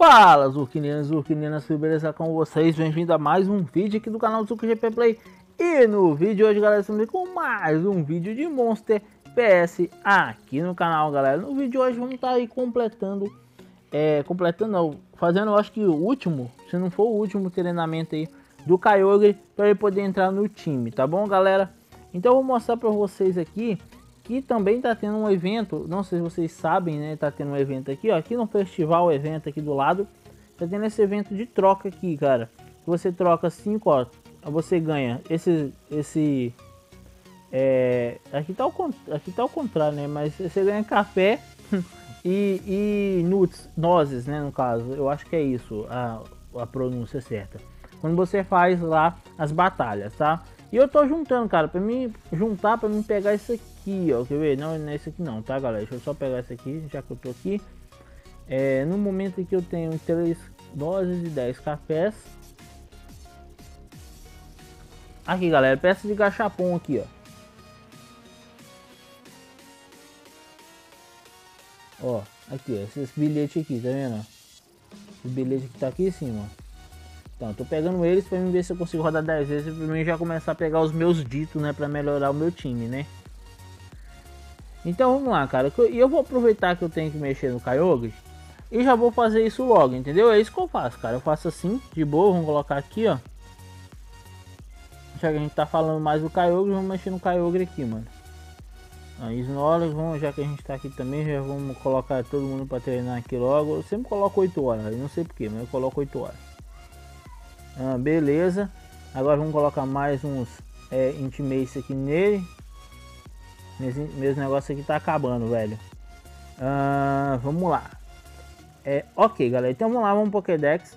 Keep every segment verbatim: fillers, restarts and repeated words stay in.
Fala, Zurkinianos e Zurkinianas, beleza com vocês? Bem-vindo a mais um vídeo aqui do canal Zuki G P Play. E no vídeo de hoje, galera, estamos aqui com mais um vídeo de Monster P S aqui no canal, galera. No vídeo de hoje vamos estar aí completando, é, completando não, fazendo, eu acho que o último, se não for o último treinamento aí do Kyogre, para ele poder entrar no time, tá bom, galera? Então eu vou mostrar para vocês aqui que também tá tendo um evento, não sei se vocês sabem, né? Tá tendo um evento aqui, ó, aqui no festival, evento aqui do lado, tá tendo esse evento de troca aqui, cara. Você troca cinco, ó, você ganha esse, esse, é, aqui tá o, aqui tá o contrário, né? Mas você ganha café e, e nuts, nozes, né? No caso, eu acho que é isso a, a pronúncia certa. Quando você faz lá as batalhas, tá? E eu tô juntando, cara, pra mim juntar, pra mim pegar isso aqui, ó, quer ver? Não, não é esse aqui não, tá, galera? Deixa eu só pegar esse aqui, já que eu tô aqui. É, no momento aqui eu tenho três doses e dez cafés. Aqui, galera, peça de gachapon aqui, ó. Ó, aqui, ó, esses bilhetes aqui, tá vendo? Os bilhetes que tá aqui em cima, ó. Então, eu tô pegando eles pra mim ver se eu consigo rodar dez vezes pra mim já começar a pegar os meus ditos, né? Pra melhorar o meu time, né? Então, vamos lá, cara. E eu vou aproveitar que eu tenho que mexer no Kyogre e já vou fazer isso logo, entendeu? É isso que eu faço, cara. Eu faço assim, de boa. Vamos colocar aqui, ó. Já que a gente tá falando mais do Kyogre, vamos mexer no Kyogre aqui, mano. Aí, Snorlax, vamos, já que a gente tá aqui também, já vamos colocar todo mundo pra treinar aqui logo. Eu sempre coloco oito horas, eu não sei porquê, mas eu coloco oito horas. Ah, beleza, agora vamos colocar mais uns é, Intimates aqui nele. Meus negócios aqui tá acabando, velho. Ah, vamos lá. É, ok, galera, então vamos lá, vamos pro Pokédex.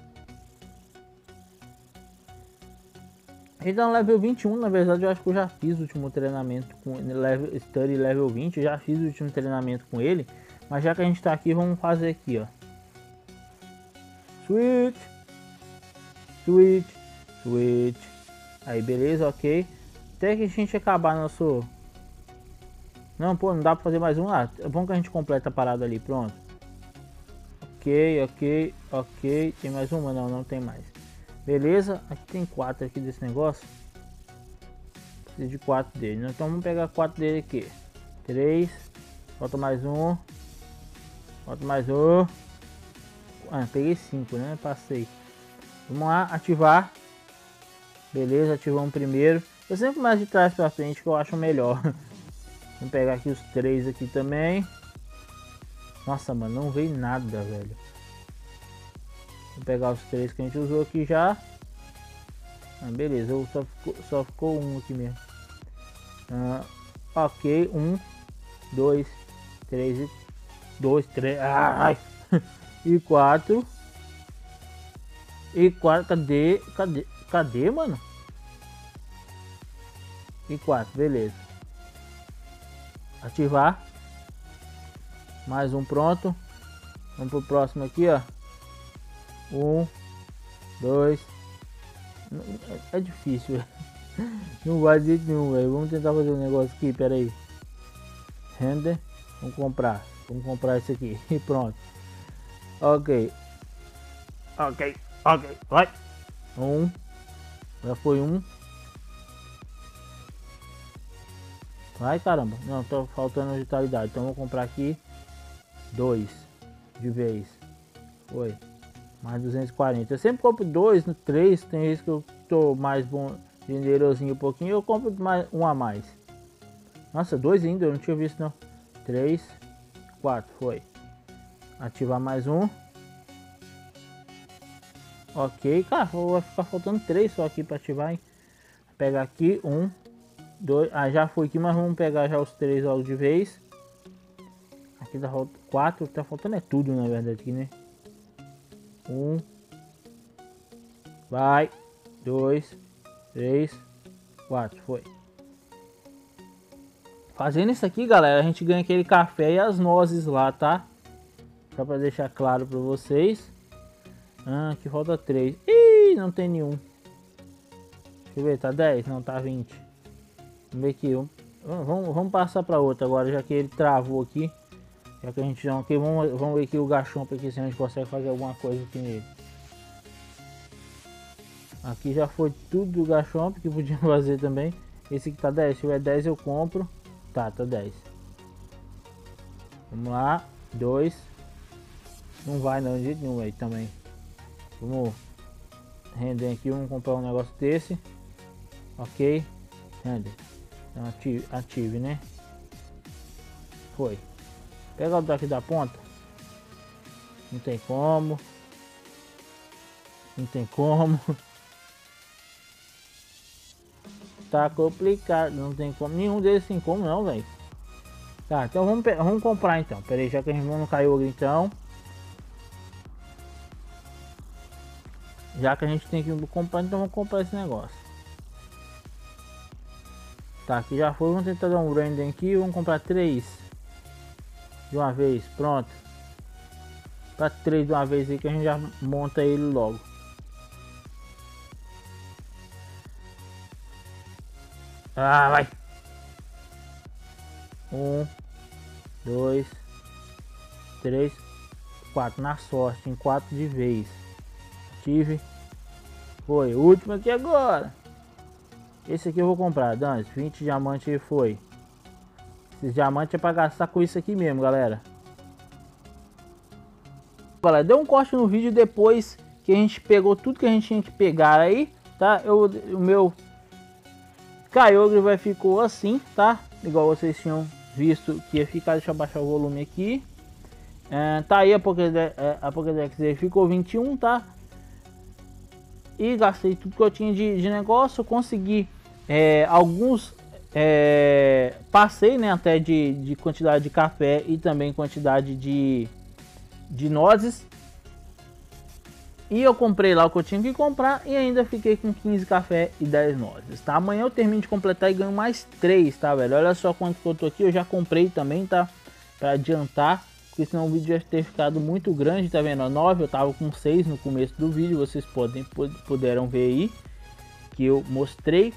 Então level vinte e um, na verdade eu acho que eu já fiz o último treinamento com level Study level vinte, eu já fiz o último treinamento com ele. Mas já que a gente tá aqui, vamos fazer aqui, ó. Switch. Switch, switch, aí beleza, ok. Até que a gente acabar nosso... Não, pô, não dá pra fazer mais um. Ah, é bom que a gente completa a parada ali, pronto. Ok, ok, ok. Tem mais uma? Não, não tem mais. Beleza, aqui tem quatro aqui desse negócio. Preciso de quatro dele, então vamos pegar quatro dele aqui. Três, falta mais um. Falta mais um. Ah, peguei cinco, né? Passei. Vamos lá, ativar. Beleza, ativamos primeiro. Eu sempre começo de trás para frente que eu acho melhor. Vamos pegar aqui os três aqui também. Nossa, mano, não veio nada, velho. Vou pegar os três que a gente usou aqui já. Ah, beleza, só ficou, só ficou um aqui mesmo. Ah, ok, um, dois, três e dois, três, ai, e quatro. E quatro, cadê? Cadê? Cadê, mano? E quatro, beleza. Ativar. Mais um pronto. Vamos pro próximo aqui, ó. Um, dois. É difícil, não vai de jeito nenhum, velho. Vamos tentar fazer um negócio aqui, pera aí. Render. Vamos comprar. Vamos comprar esse aqui. E pronto. Ok. Ok. Ok, vai. Um. Já foi um. Vai, caramba. Não, tô faltando vitalidade. Então vou comprar aqui dois de vez. Foi. Mais duzentos e quarenta. Eu sempre compro dois, três. Tem vezes que eu tô mais bom, generosinho um pouquinho. Eu compro mais um a mais. Nossa, dois ainda. Eu não tinha visto não. Três, quatro. Foi. Ativar mais um. Ok, cara, vai ficar faltando três só aqui para ativar, hein? Vou pegar aqui, um, dois, ah, já foi aqui, mas vamos pegar já os três logo de vez. Aqui tá faltando quatro, tá faltando é tudo na verdade aqui, né? Um, vai, dois, três, quatro, foi. Fazendo isso aqui, galera, a gente ganha aquele café e as nozes lá, tá? Só para deixar claro para vocês. Ah, aqui falta três. Ih, não tem nenhum. Deixa eu ver, tá dez? Não, tá vinte. Vamos ver aqui. Vamos, vamos passar para outra agora, já que ele travou aqui. Já que a gente não aqui, vamos, vamos ver aqui o Garchomp aqui se a gente consegue fazer alguma coisa aqui nele. Aqui já foi tudo do Garchomp que podia fazer também. Esse aqui tá dez, se tiver dez eu compro. Tá, tá dez. Vamos lá, dois. Não vai não de jeito nenhum aí também. Vamos render aqui, vamos comprar um negócio desse. Ok, render. Então ative, ative, né? Foi. Pega o daqui da ponta. Não tem como. Não tem como. Tá complicado. Não tem como. Nenhum deles tem como não, velho. Tá, então vamos, vamos comprar então. Pera aí, já que a gente não caiu então. Já que a gente tem que comprar, então vamos comprar esse negócio. Tá, aqui já foi. Vamos tentar dar um random aqui. Vamos comprar três de uma vez. Pronto. Para três de uma vez aí que a gente já monta ele logo. Ah, vai. Um, dois, três, quatro. Na sorte, em quatro de vez. Tive. Foi. O último aqui agora. Esse aqui eu vou comprar, Dantes. vinte diamantes aí foi. Esses diamantes é pra gastar com isso aqui mesmo, galera. Galera, deu um corte no vídeo depois que a gente pegou tudo que a gente tinha que pegar aí, tá? Eu, o meu Kyogre vai ficou assim, tá? Igual vocês tinham visto que ia ficar. Deixa eu baixar o volume aqui. É, tá aí a Pokédex, a Pokédex aí ficou vinte e um, tá? E gastei tudo que eu tinha de, de negócio. Eu consegui é, alguns... É, passei, né, até de, de quantidade de café e também quantidade de, de nozes. E eu comprei lá o que eu tinha que comprar e ainda fiquei com quinze café e dez nozes, tá? Amanhã eu termino de completar e ganho mais três, tá, velho? Olha só quanto que eu tô aqui, eu já comprei também, tá? Pra adiantar, porque senão o vídeo ia ter ficado muito grande, tá vendo? nove, eu tava com seis no começo do vídeo, vocês podem, puderam ver aí, que eu mostrei.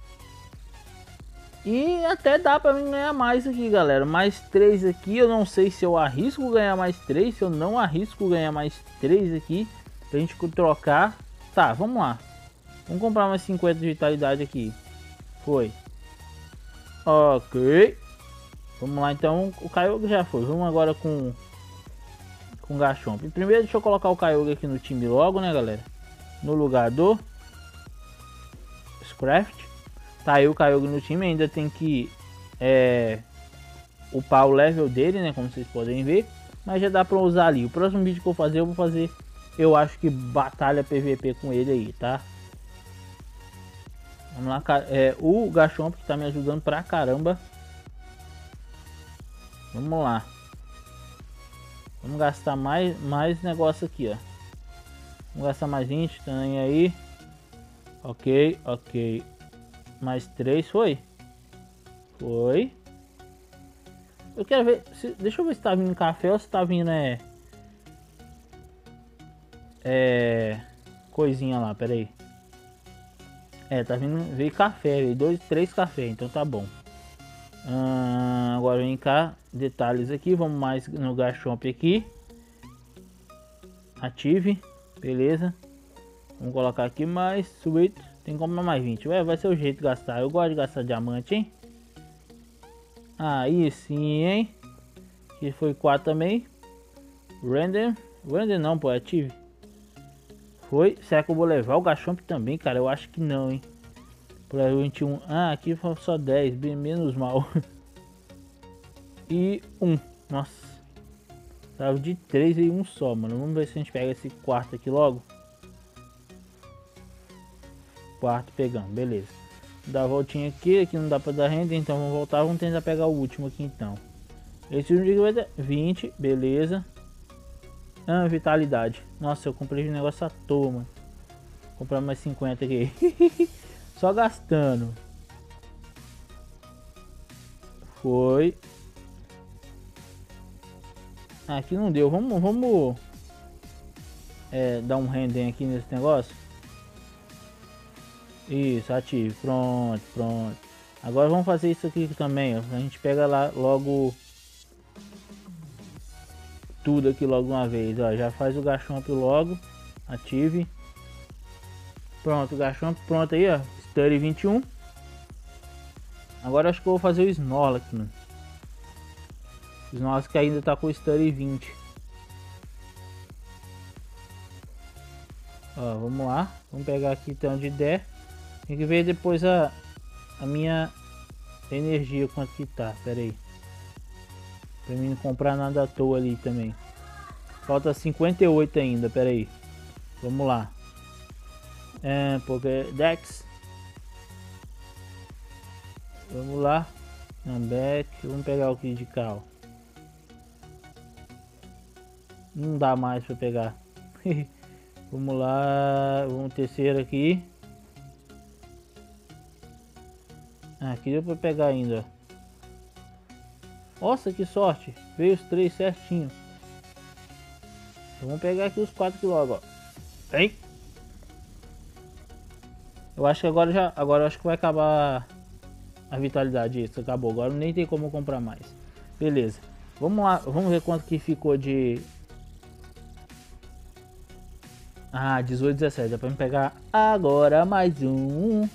E até dá pra mim ganhar mais aqui, galera. Mais três aqui. Eu não sei se eu arrisco ganhar mais três. Se eu não arrisco ganhar mais três aqui. Pra gente trocar. Tá, vamos lá. Vamos comprar mais cinquenta de vitalidade aqui. Foi. Ok. Vamos lá então. O Kyogre já foi. Vamos agora com com o Garchomp. Primeiro deixa eu colocar o Kyogre aqui no time logo, né, galera? No lugar do Scraft. Tá aí o Kyogre no time, ainda tem que é, upar o level dele, né, como vocês podem ver. Mas já dá pra usar ali. O próximo vídeo que eu vou fazer, eu vou fazer, eu acho que batalha P V P com ele aí, tá? Vamos lá, é, o Garchomp que tá me ajudando pra caramba. Vamos lá. Vamos gastar mais, mais negócio aqui, ó. Vamos gastar mais vinte também aí. Ok, ok. Mais três, foi? Foi. Eu quero ver. Se, deixa eu ver se tá vindo café ou se tá vindo é. É. Coisinha lá, pera aí. É, tá vindo. Veio café, veio dois, três café, então tá bom. Hum, agora vem cá. Detalhes aqui. Vamos mais no Garchomp aqui. Ative. Beleza. Vamos colocar aqui mais. Sweet. Tem que comprar mais vinte. Ué, vai ser o jeito de gastar. Eu gosto de gastar diamante, hein? Aí sim, hein? Aqui foi quatro também. Random. Random não, pô. Ative. Foi. Será que eu vou levar o Garchomp também, cara? Eu acho que não, hein? Por aí vinte e um. Ah, aqui foi só dez. Bem menos mal. E um. Nossa. Tava de três e um só, mano. Vamos ver se a gente pega esse quarto aqui logo. Quarto pegando, beleza. Dá a voltinha aqui, aqui não dá pra dar renda, então vamos voltar, vamos tentar pegar o último aqui então. Esse último vai dar vinte, beleza. Ah, vitalidade. Nossa, eu comprei um negócio à toa, mano. Vou comprar mais cinquenta aqui. Só gastando. Foi. Ah, aqui não deu, vamos, vamos é, dar um render aqui nesse negócio. Isso, ative, pronto, pronto. Agora vamos fazer isso aqui também, ó. A gente pega lá logo tudo aqui logo uma vez, ó. Já faz o Garchomp logo. Ative. Pronto, o Garchomp pronto aí, ó. Study vinte e um. Agora acho que eu vou fazer o Snorlax, mano. O Snorlax que ainda tá com o Study vinte. Ó, vamos lá. Vamos pegar aqui até onde der. Tem que ver depois a, a minha energia, quanto que tá. Pera aí. Pra mim não comprar nada à toa ali também. Falta cinquenta e oito ainda, pera aí. Vamos lá. É, Pokédex. Vamos lá. Back. Vamos pegar o Kid Cal. Não dá mais pra pegar. Vamos lá. Vamos terceiro aqui. Ah, aqui deu pra pegar ainda. Nossa, que sorte. Veio os três certinho. Então, vamos pegar aqui os quatro que logo, ó. Vem. Eu acho que agora já, agora eu acho que vai acabar a vitalidade. Isso acabou. Agora nem tem como comprar mais. Beleza. Vamos lá, vamos ver quanto que ficou de. Ah, dezoito, dezessete. Dá pra me pegar agora mais um.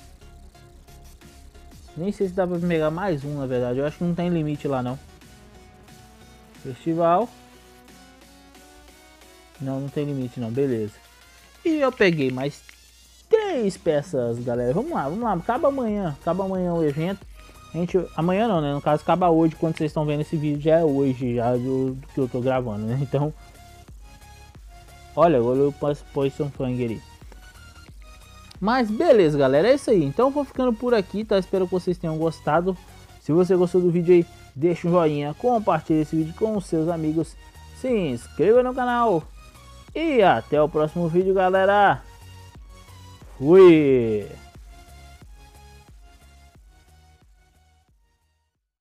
Nem sei se dá pra me pegar mais um, na verdade. Eu acho que não tem limite lá, não. Festival. Não, não tem limite, não. Beleza. E eu peguei mais três peças, galera. Vamos lá, vamos lá. Acaba amanhã. Acaba amanhã o evento. A gente, amanhã não, né? No caso, acaba hoje. Quando vocês estão vendo esse vídeo, já é hoje, já do, do que eu tô gravando, né? Então, olha, agora eu posso pôr um Fang ali. Mas beleza, galera, é isso aí. Então eu vou ficando por aqui, tá? Espero que vocês tenham gostado. Se você gostou do vídeo aí, deixa um joinha, compartilhe esse vídeo com os seus amigos, se inscreva no canal e até o próximo vídeo, galera. Fui!